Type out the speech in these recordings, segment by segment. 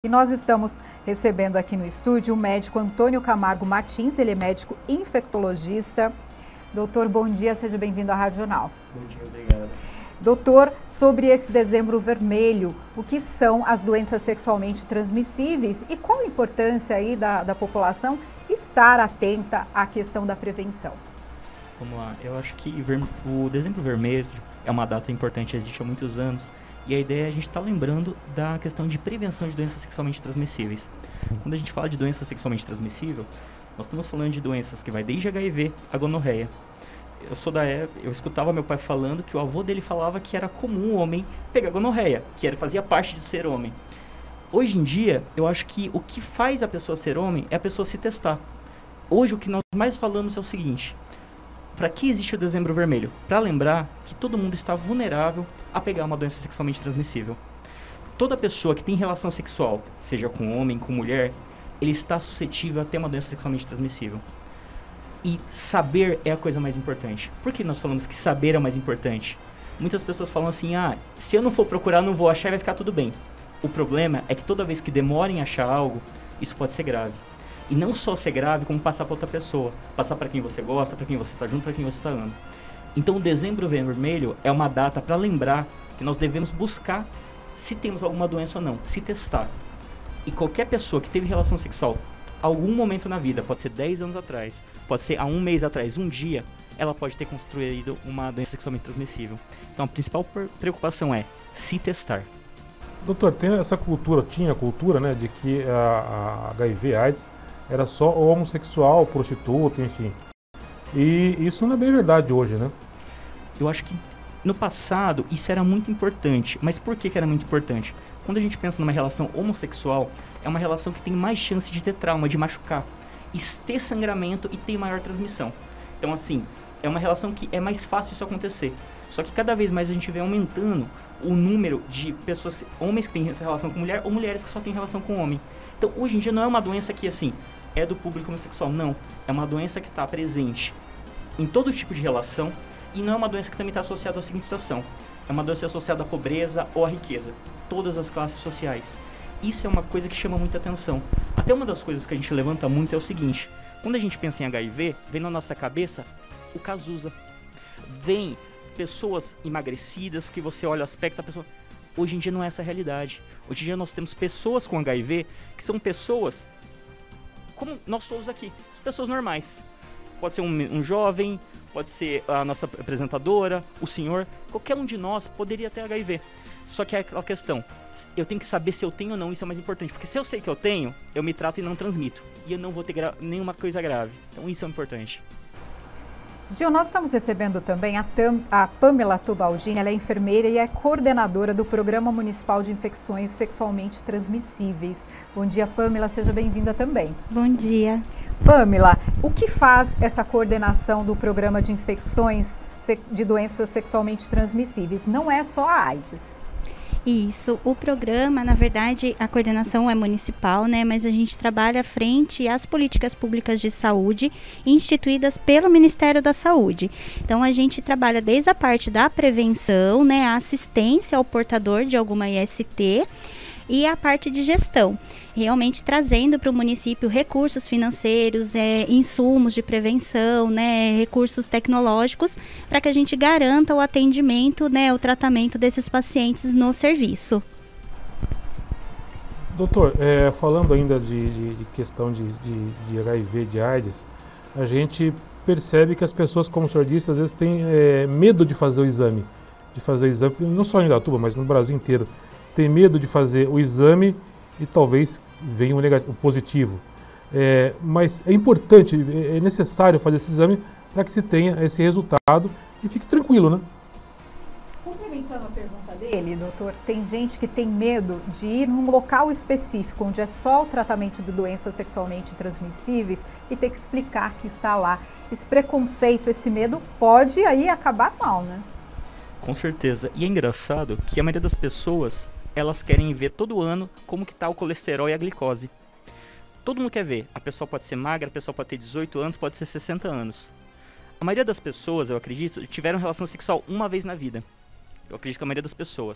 E nós estamos recebendo aqui no estúdio o médico Antônio Camargo Martins, ele é médico infectologista. Doutor, bom dia, seja bem-vindo à Rádio Jornal. Bom dia, obrigado. Doutor, sobre esse dezembro vermelho, o que são as doenças sexualmente transmissíveis e qual a importância aí da população estar atenta à questão da prevenção? Vamos lá, eu acho que o dezembro vermelho é uma data importante, existe há muitos anos. E a ideia é a gente estar lembrando da questão de prevenção de doenças sexualmente transmissíveis. Quando a gente fala de doença sexualmente transmissível, nós estamos falando de doenças que vai desde HIV a gonorreia. Eu escutava meu pai falando que o avô dele falava que era comum o homem pegar gonorreia, fazia parte de ser homem. Hoje em dia, eu acho que o que faz a pessoa ser homem é a pessoa se testar. Hoje o que nós mais falamos é o seguinte: para que existe o dezembro vermelho? Para lembrar que todo mundo está vulnerável a pegar uma doença sexualmente transmissível. Toda pessoa que tem relação sexual, seja com homem, com mulher, ele está suscetível a ter uma doença sexualmente transmissível. E saber é a coisa mais importante. Por que nós falamos que saber é o mais importante? Muitas pessoas falam assim, se eu não for procurar, não vou achar e vai ficar tudo bem. O problema é que toda vez que demorem a achar algo, isso pode ser grave. E não só ser grave, como passar para outra pessoa. Passar para quem você gosta, para quem você está junto, para quem você está amando. Então o dezembro vermelho é uma data para lembrar que nós devemos buscar se temos alguma doença ou não, se testar. E qualquer pessoa que teve relação sexual algum momento na vida, pode ser 10 anos atrás, pode ser há um mês atrás, um dia, ela pode ter construído uma doença sexualmente transmissível. Então a principal preocupação é se testar. Doutor, tinha a cultura, né, de que a HIV/AIDS era só homossexual, prostituta, enfim. E isso não é bem verdade hoje, né? Eu acho que no passado isso era muito importante. Mas por que era muito importante? Quando a gente pensa numa relação homossexual, é uma relação que tem mais chance de ter trauma, de machucar, e ter sangramento e ter maior transmissão. Então, assim, é uma relação que é mais fácil isso acontecer. Só que cada vez mais a gente vem aumentando o número de pessoas, homens que têm essa relação com mulher ou mulheres que só têm relação com homem. Então, hoje em dia não é uma doença que, assim, é do público homossexual. Não, é uma doença que está presente em todo tipo de relação e não é uma doença que também está associada à seguinte situação. É uma doença associada à pobreza ou à riqueza. Todas as classes sociais. Isso é uma coisa que chama muita atenção. Até uma das coisas que a gente levanta muito é o seguinte: quando a gente pensa em HIV, vem na nossa cabeça o Cazuza. Vem pessoas emagrecidas, que você olha o aspecto da pessoa. Hoje em dia não é essa a realidade. Hoje em dia nós temos pessoas com HIV que são pessoas como nós todos aqui, pessoas normais. Pode ser um jovem, pode ser a nossa apresentadora, o senhor, qualquer um de nós poderia ter HIV. Só que é aquela questão, eu tenho que saber se eu tenho ou não, isso é mais importante. Porque se eu sei que eu tenho, eu me trato e não transmito. E eu não vou ter nenhuma coisa grave. Então isso é importante. Gil, nós estamos recebendo também a Pamela Tubaldini, ela é enfermeira e é coordenadora do Programa Municipal de Infecções Sexualmente Transmissíveis. Bom dia, Pamela, seja bem-vinda também. Bom dia. Pamela, o que faz essa coordenação do Programa de Infecções de Doenças Sexualmente Transmissíveis? Não é só a AIDS. Isso, o programa, na verdade, a coordenação é municipal, né? Mas a gente trabalha frente às políticas públicas de saúde instituídas pelo Ministério da Saúde. Então, a gente trabalha desde a parte da prevenção, né? A assistência ao portador de alguma IST e a parte de gestão, realmente trazendo para o município recursos financeiros, insumos de prevenção, né, recursos tecnológicos, para que a gente garanta o atendimento, né, o tratamento desses pacientes no serviço. Doutor, falando ainda de questão de HIV, de AIDS, a gente percebe que as pessoas, como o senhor disse, às vezes têm medo de fazer o exame. Não só em Indaiatuba, mas no Brasil inteiro. Tem medo de fazer o exame e talvez venha um positivo. Mas é importante, é necessário fazer esse exame para que se tenha esse resultado e fique tranquilo, né? Complementando a pergunta dele, doutor, tem gente que tem medo de ir num local específico, onde é só o tratamento de doenças sexualmente transmissíveis e ter que explicar que está lá. Esse preconceito, esse medo pode aí acabar mal, né? Com certeza. E é engraçado que a maioria das pessoas, elas querem ver todo ano como que está o colesterol e a glicose. Todo mundo quer ver. A pessoa pode ser magra, a pessoa pode ter 18 anos, pode ser 60 anos. A maioria das pessoas, eu acredito, tiveram relação sexual uma vez na vida. Eu acredito que a maioria das pessoas.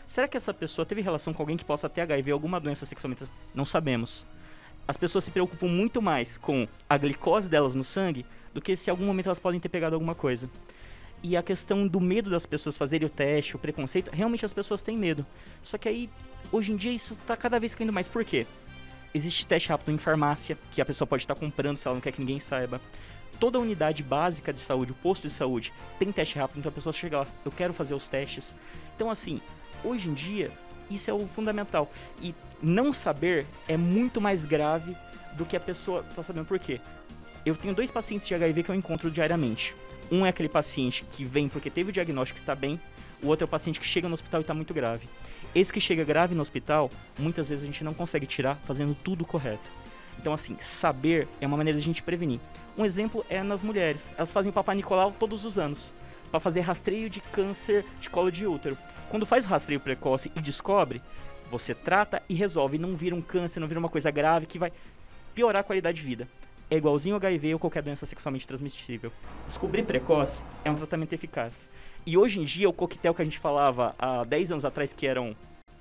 Será que essa pessoa teve relação com alguém que possa ter HIV ou alguma doença sexualmente transmissível? Não sabemos. As pessoas se preocupam muito mais com a glicose delas no sangue do que se em algum momento elas podem ter pegado alguma coisa. E a questão do medo das pessoas fazerem o teste, o preconceito, realmente as pessoas têm medo. Só que aí, hoje em dia, isso está cada vez caindo mais. Por quê? Existe teste rápido em farmácia, que a pessoa pode estar comprando se ela não quer que ninguém saiba. Toda unidade básica de saúde, o posto de saúde, tem teste rápido, então a pessoa chega lá, eu quero fazer os testes. Então, assim, hoje em dia, isso é o fundamental. E não saber é muito mais grave do que a pessoa tá sabendo. Por quê? Eu tenho 2 pacientes de HIV que eu encontro diariamente. Um é aquele paciente que vem porque teve o diagnóstico e está bem. O outro é o paciente que chega no hospital e está muito grave. Esse que chega grave no hospital, muitas vezes a gente não consegue tirar fazendo tudo correto. Então, assim, saber é uma maneira de a gente prevenir. Um exemplo é nas mulheres. Elas fazem o Papai Nicolau todos os anos, para fazer rastreio de câncer de colo de útero. Quando faz o rastreio precoce e descobre, você trata e resolve. Não vira um câncer, não vira uma coisa grave que vai piorar a qualidade de vida. É igualzinho ao HIV ou qualquer doença sexualmente transmissível. Descobrir precoce é um tratamento eficaz. E hoje em dia, o coquetel que a gente falava há 10 anos atrás, que eram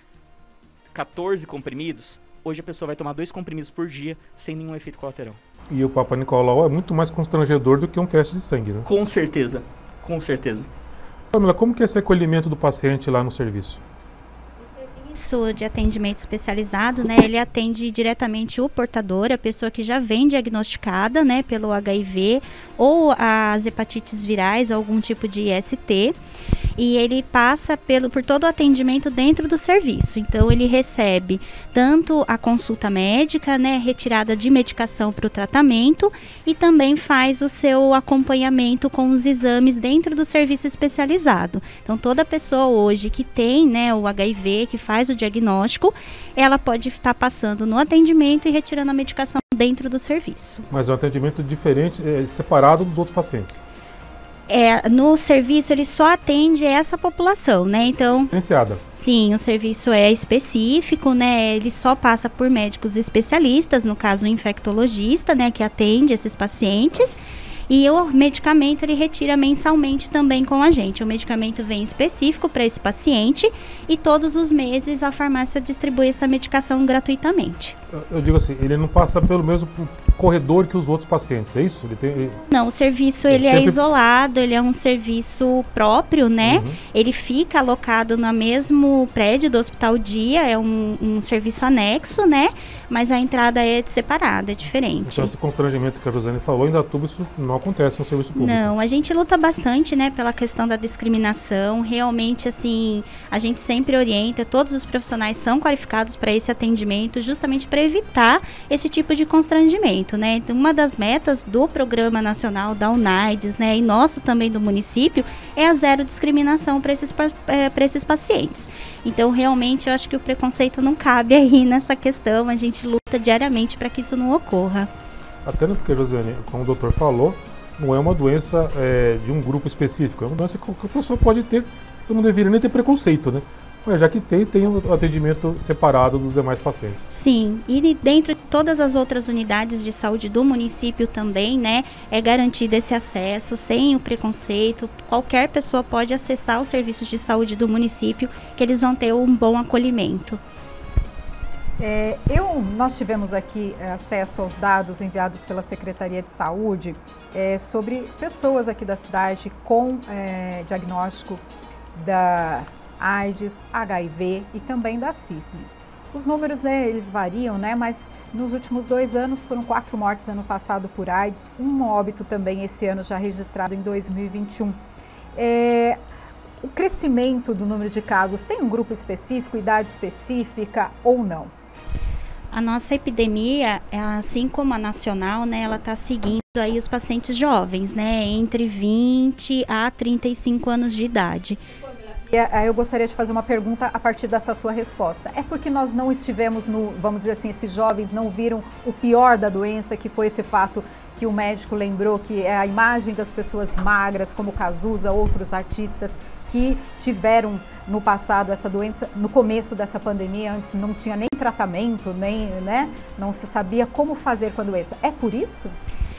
14 comprimidos, hoje a pessoa vai tomar 2 comprimidos por dia sem nenhum efeito colateral. E o Papa Nicolau é muito mais constrangedor do que um teste de sangue, né? Com certeza, com certeza. Pamela, como que é esse acolhimento do paciente lá no serviço? Serviço de atendimento especializado, né, ele atende diretamente o portador, a pessoa que já vem diagnosticada, né, pelo HIV ou as hepatites virais, algum tipo de IST, e ele passa por todo o atendimento dentro do serviço. Então, ele recebe tanto a consulta médica, né, retirada de medicação para o tratamento, e também faz o seu acompanhamento com os exames dentro do serviço especializado. Então, toda pessoa hoje que tem, né, o HIV, que faz o diagnóstico, ela pode estar passando no atendimento e retirando a medicação dentro do serviço. Mas é um atendimento diferente, separado dos outros pacientes. No serviço ele só atende essa população, né? Então, Diferenciada. Sim, o serviço é específico, né? Ele só passa por médicos especialistas, no caso o infectologista, né, que atende esses pacientes. E o medicamento ele retira mensalmente também com a gente. O medicamento vem específico para esse paciente e todos os meses a farmácia distribui essa medicação gratuitamente. Eu digo assim, ele não passa pelo mesmo corredor que os outros pacientes, é isso? Não, o serviço ele é isolado, ele é um serviço próprio, né? Uhum. Ele fica alocado no mesmo prédio do Hospital Dia, é um serviço anexo, né? Mas a entrada é separada, é diferente. Então esse constrangimento que a Josiane falou, ainda tudo isso não acontece no serviço público. Não, a gente luta bastante, né, pela questão da discriminação. Realmente, assim, a gente sempre orienta, todos os profissionais são qualificados para esse atendimento, justamente para evitar esse tipo de constrangimento, né? Então, uma das metas do Programa Nacional da UNAIDS, né, e nosso também do município, é a zero discriminação para esses pacientes. Então, realmente, eu acho que o preconceito não cabe aí nessa questão. A gente luta diariamente para que isso não ocorra. Até porque, Josiane, como o doutor falou, não é uma doença de um grupo específico, é uma doença que qualquer pessoa pode ter, então não deveria nem ter preconceito, né? Mas já que tem um atendimento separado dos demais pacientes. Sim, e dentro de todas as outras unidades de saúde do município também, né, é garantido esse acesso sem o preconceito. Qualquer pessoa pode acessar os serviços de saúde do município, que eles vão ter um bom acolhimento. Nós tivemos aqui acesso aos dados enviados pela Secretaria de Saúde sobre pessoas aqui da cidade com diagnóstico da AIDS, HIV e também da sífilis. Os números, né, eles variam, né, mas nos últimos 2 anos foram 4 mortes ano passado por AIDS, um óbito também esse ano já registrado em 2021. O crescimento do número de casos tem um grupo específico, idade específica ou não? A nossa epidemia, assim como a nacional, né, ela está seguindo aí os pacientes jovens, né, entre 20 a 35 anos de idade. Eu gostaria de fazer uma pergunta a partir dessa sua resposta. É porque nós não estivemos vamos dizer assim, esses jovens não viram o pior da doença, que foi esse fato que o médico lembrou, que é a imagem das pessoas magras, como Cazuza, outros artistas que tiveram no passado essa doença, no começo dessa pandemia, antes não tinha nem tratamento, nem, né, não se sabia como fazer com a doença. É por isso?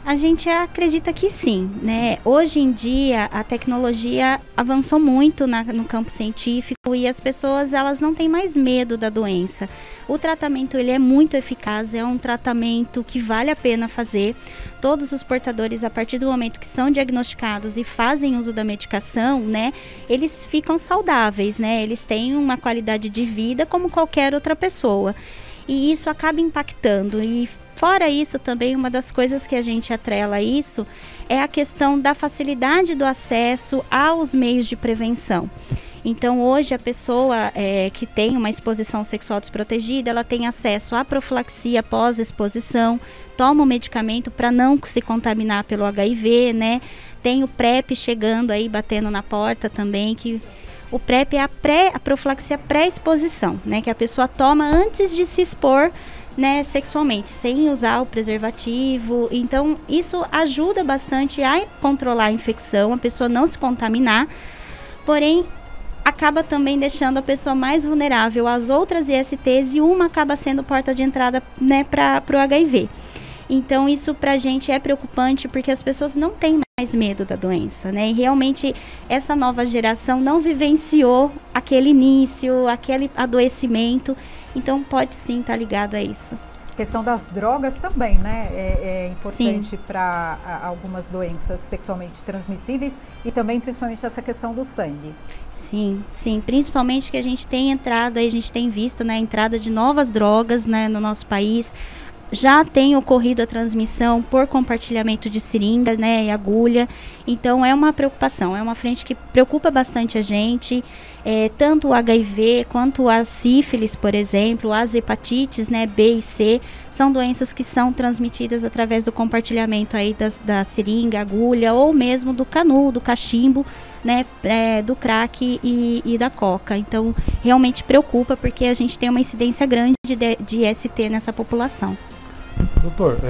A gente acredita que sim, né? Hoje em dia a tecnologia avançou muito no campo científico e as pessoas elas não têm mais medo da doença. O tratamento ele é muito eficaz, é um tratamento que vale a pena fazer. Todos os portadores, a partir do momento que são diagnosticados e fazem uso da medicação, né, eles ficam saudáveis, né? Eles têm uma qualidade de vida como qualquer outra pessoa. E isso acaba impactando. E fora isso, também uma das coisas que a gente atrela a isso é a questão da facilidade do acesso aos meios de prevenção. Então, hoje, a pessoa que tem uma exposição sexual desprotegida, ela tem acesso à profilaxia pós-exposição, toma o medicamento para não se contaminar pelo HIV, né? Tem o PrEP chegando aí, batendo na porta também, que o PrEP é a profilaxia pré-exposição, né? Que a pessoa toma antes de se expor, né, sexualmente, sem usar o preservativo. Então, isso ajuda bastante a controlar a infecção, a pessoa não se contaminar, porém, acaba também deixando a pessoa mais vulnerável às outras ISTs e uma acaba sendo porta de entrada, né, para o HIV. Então, isso para a gente é preocupante porque as pessoas não têm mais medo da doença, né? E realmente essa nova geração não vivenciou aquele início, aquele adoecimento. Então, pode sim estar ligado a isso. A questão das drogas também, né? É importante para algumas doenças sexualmente transmissíveis e também, principalmente, essa questão do sangue. Sim, sim. Principalmente que a gente tem entrado, a gente tem visto, né, a entrada de novas drogas, né, no nosso país. Já tem ocorrido a transmissão por compartilhamento de seringa, né, e agulha. Então, é uma preocupação, é uma frente que preocupa bastante a gente. Tanto o HIV quanto a sífilis, por exemplo, as hepatites, né, B e C, são doenças que são transmitidas através do compartilhamento aí da seringa, agulha, ou mesmo do canudo, do cachimbo, né, do crack e da coca. Então, realmente preocupa porque a gente tem uma incidência grande de IST nessa população. Doutor,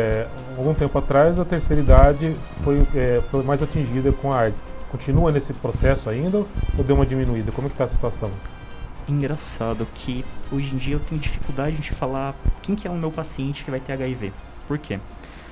algum tempo atrás a terceira idade foi mais atingida com a AIDS. Continua nesse processo ainda ou deu uma diminuída? Como é que está a situação? Engraçado que hoje em dia eu tenho dificuldade de falar quem que é o meu paciente que vai ter HIV. Por quê?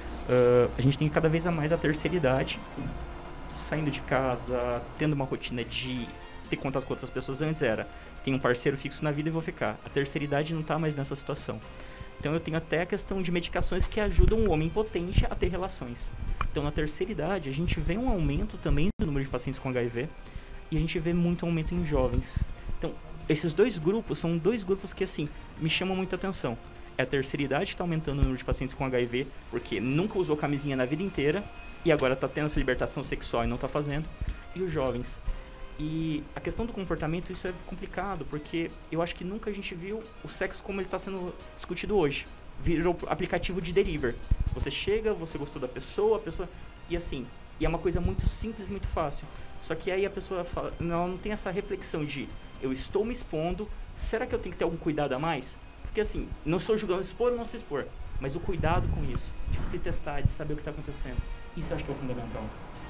A gente tem cada vez a mais a terceira idade, saindo de casa, tendo uma rotina de ter contato com outras pessoas. Antes era, tenho um parceiro fixo na vida e vou ficar. A terceira idade não está mais nessa situação. Então eu tenho até a questão de medicações que ajudam o homem potente a ter relações. Então na terceira idade a gente vê um aumento também do número de pacientes com HIV e a gente vê muito aumento em jovens. Então esses dois grupos são dois grupos que assim me chamam muita atenção. É a terceira idade que está aumentando o número de pacientes com HIV porque nunca usou camisinha na vida inteira e agora está tendo essa libertação sexual e não está fazendo. E os jovens. E a questão do comportamento, isso é complicado, porque eu acho que nunca a gente viu o sexo como ele está sendo discutido hoje. Virou aplicativo de delivery. Você chega, você gostou da pessoa, a pessoa... E assim, e é uma coisa muito simples, muito fácil. Só que aí a pessoa fala, não tem essa reflexão de, eu estou me expondo, será que eu tenho que ter algum cuidado a mais? Porque assim, não estou julgando expor ou não se expor, mas o cuidado com isso, de se testar, de saber o que está acontecendo. Isso eu acho que é o fundamental.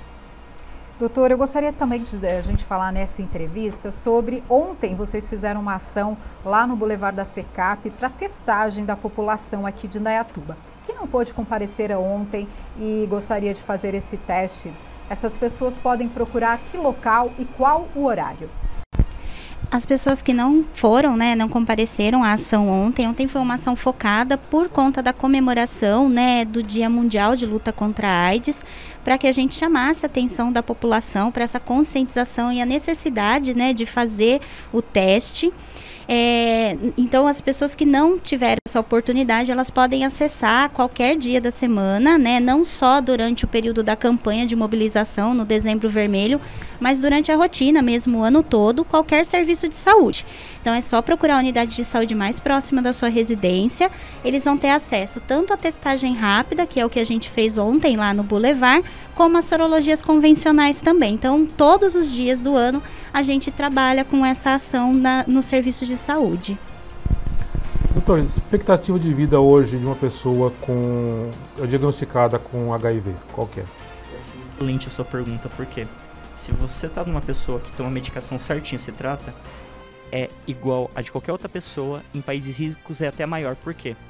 Doutor, eu gostaria também de a gente falar nessa entrevista sobre ontem vocês fizeram uma ação lá no Boulevard da Secap para testagem da população aqui de Indaiatuba. Quem não pôde comparecer ontem e gostaria de fazer esse teste, essas pessoas podem procurar que local e qual o horário? As pessoas que não foram, né, não compareceram à ação ontem foi uma ação focada por conta da comemoração, né, do Dia Mundial de Luta contra a AIDS, para que a gente chamasse a atenção da população para essa conscientização e a necessidade, né, de fazer o teste. Então, as pessoas que não tiveram essa oportunidade, elas podem acessar qualquer dia da semana, né? Não só durante o período da campanha de mobilização no Dezembro Vermelho, mas durante a rotina mesmo, o ano todo, qualquer serviço de saúde. Então, é só procurar a unidade de saúde mais próxima da sua residência. Eles vão ter acesso tanto à testagem rápida, que é o que a gente fez ontem lá no Boulevard, como as sorologias convencionais também. Então, todos os dias do ano, a gente trabalha com essa ação nos serviços de saúde. Doutor, expectativa de vida hoje de uma pessoa diagnosticada com HIV, qual que é? Excelente a sua pergunta, porque se você está numa pessoa que toma medicação certinho, se trata, é igual a de qualquer outra pessoa, em países ricos é até maior. Por quê?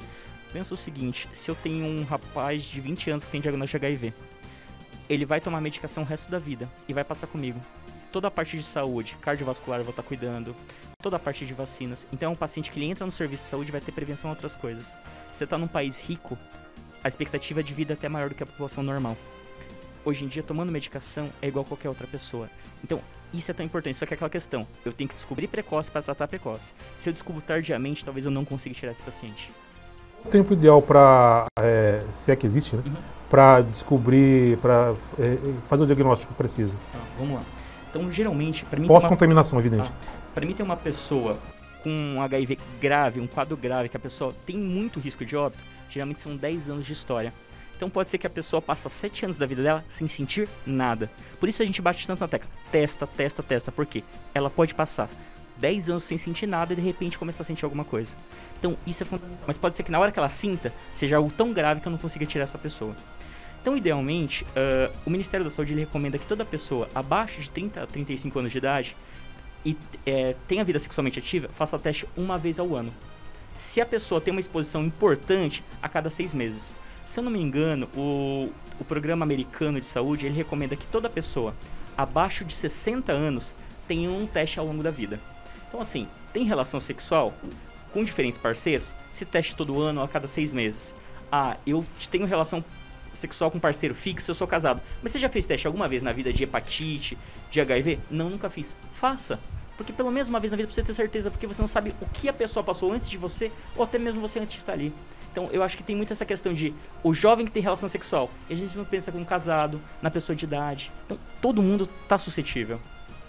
Pensa o seguinte, se eu tenho um rapaz de 20 anos que tem diagnóstico de HIV, ele vai tomar medicação o resto da vida e vai passar comigo. Toda a parte de saúde, cardiovascular eu vou estar cuidando, toda a parte de vacinas. Então é um paciente que ele entra no serviço de saúde e vai ter prevenção a outras coisas. Se você está num país rico, a expectativa de vida é até maior do que a população normal. Hoje em dia, tomando medicação é igual a qualquer outra pessoa. Então, isso é tão importante, só que é aquela questão, eu tenho que descobrir precoce para tratar precoce. Se eu descubro tardiamente, talvez eu não consiga tirar esse paciente. O tempo ideal para, se é que existe, né? Para descobrir, para fazer o diagnóstico preciso? Vamos lá. Então, geralmente, para mim... Pós-contaminação, evidente. Para mim, tem uma pessoa com um HIV grave, um quadro grave, que a pessoa tem muito risco de óbito, geralmente são 10 anos de história. Então pode ser que a pessoa passe 7 anos da vida dela sem sentir nada. Por isso a gente bate tanto na tecla. Testa. Por quê? Ela pode passar 10 anos sem sentir nada e de repente começar a sentir alguma coisa. Então isso é fundamental. Mas pode ser que na hora que ela sinta, seja algo tão grave que eu não consiga tirar essa pessoa. Então, idealmente, o Ministério da Saúde ele recomenda que toda pessoa abaixo de 30 a 35 anos de idade e tenha vida sexualmente ativa, faça teste uma vez ao ano. Se a pessoa tem uma exposição importante, a cada 6 meses. Se eu não me engano, o Programa Americano de Saúde, ele recomenda que toda pessoa abaixo de 60 anos tenha um teste ao longo da vida. Então, assim, tem relação sexual com diferentes parceiros, se teste todo ano ou a cada 6 meses. Eu tenho relação sexual com parceiro fixo, eu sou casado. Mas você já fez teste alguma vez na vida de hepatite, de HIV? Não, nunca fiz. Faça. Porque pelo menos uma vez na vida pra você ter certeza, porque você não sabe o que a pessoa passou antes de você, ou até mesmo você antes de estar ali. Então eu acho que tem muito essa questão de o jovem que tem relação sexual, e a gente não pensa com um casado, na pessoa de idade. Então todo mundo tá suscetível.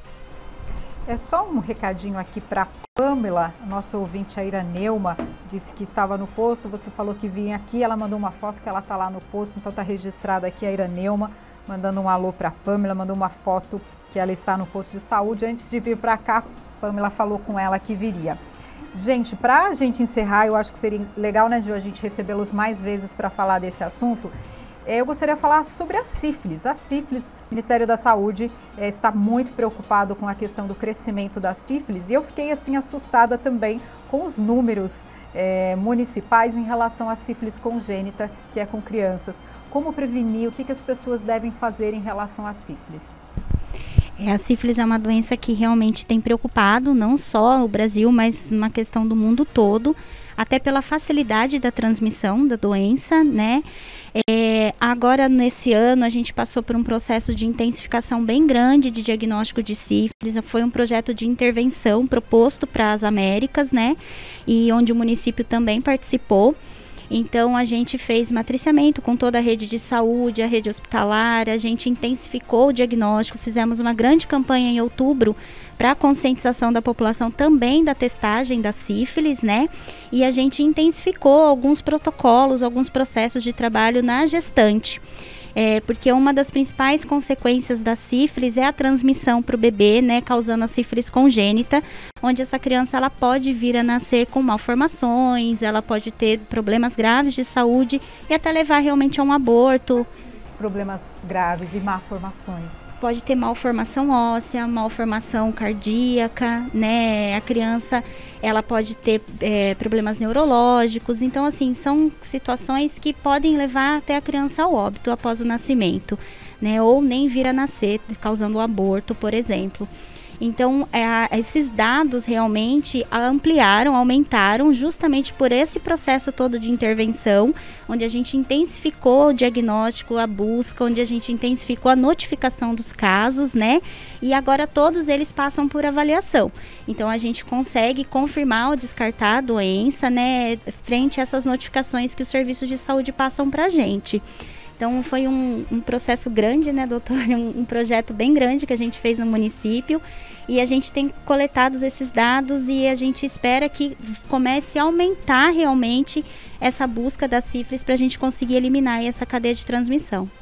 É só um recadinho aqui para Pamela, nossa ouvinte, a Iraneuma, disse que estava no posto, você falou que vinha aqui, ela mandou uma foto que ela tá lá no posto, então tá registrada aqui a Iraneuma, mandando um alô para Pamela, mandou uma foto que ela está no posto de saúde. Antes de vir para cá, Pamela falou com ela que viria. Gente, para a gente encerrar, eu acho que seria legal, né, Gil, a gente recebê-los mais vezes para falar desse assunto. Eu gostaria de falar sobre a sífilis. A sífilis, o Ministério da Saúde está muito preocupado com a questão do crescimento da sífilis e eu fiquei assim assustada também com os números municipais em relação à sífilis congênita, que é com crianças. Como prevenir? O que as pessoas devem fazer em relação à sífilis? A sífilis é uma doença que realmente tem preocupado não só o Brasil, mas uma questão do mundo todo, até pela facilidade da transmissão da doença, né? Agora, nesse ano, a gente passou por um processo de intensificação bem grande de diagnóstico de sífilis. Foi um projeto de intervenção proposto para as Américas, né? E onde o município também participou. Então, a gente fez matriciamento com toda a rede de saúde, a rede hospitalar, a gente intensificou o diagnóstico, fizemos uma grande campanha em outubro para a conscientização da população também da testagem da sífilis, né? E a gente intensificou alguns protocolos, alguns processos de trabalho na gestante. Porque uma das principais consequências da sífilis é a transmissão para o bebê, né, causando a sífilis congênita, onde essa criança ela pode vir a nascer com malformações, ela pode ter problemas graves de saúde e até levar realmente a um aborto. Problemas graves e malformações. Pode ter malformação óssea, malformação cardíaca, né? A criança, ela pode ter problemas neurológicos. Então, assim, são situações que podem levar até a criança ao óbito após o nascimento, né? Ou nem vir a nascer, causando o aborto, por exemplo. Então, esses dados realmente aumentaram justamente por esse processo todo de intervenção, onde a gente intensificou o diagnóstico, a busca, onde a gente intensificou a notificação dos casos, né? E agora todos eles passam por avaliação. Então, a gente consegue confirmar ou descartar a doença, né? Frente a essas notificações que os serviços de saúde passam para a gente. Então, foi um processo grande, né, doutor? Um projeto bem grande que a gente fez no município e a gente tem coletado esses dados e a gente espera que comece a aumentar realmente essa busca da sífilis para a gente conseguir eliminar essa cadeia de transmissão.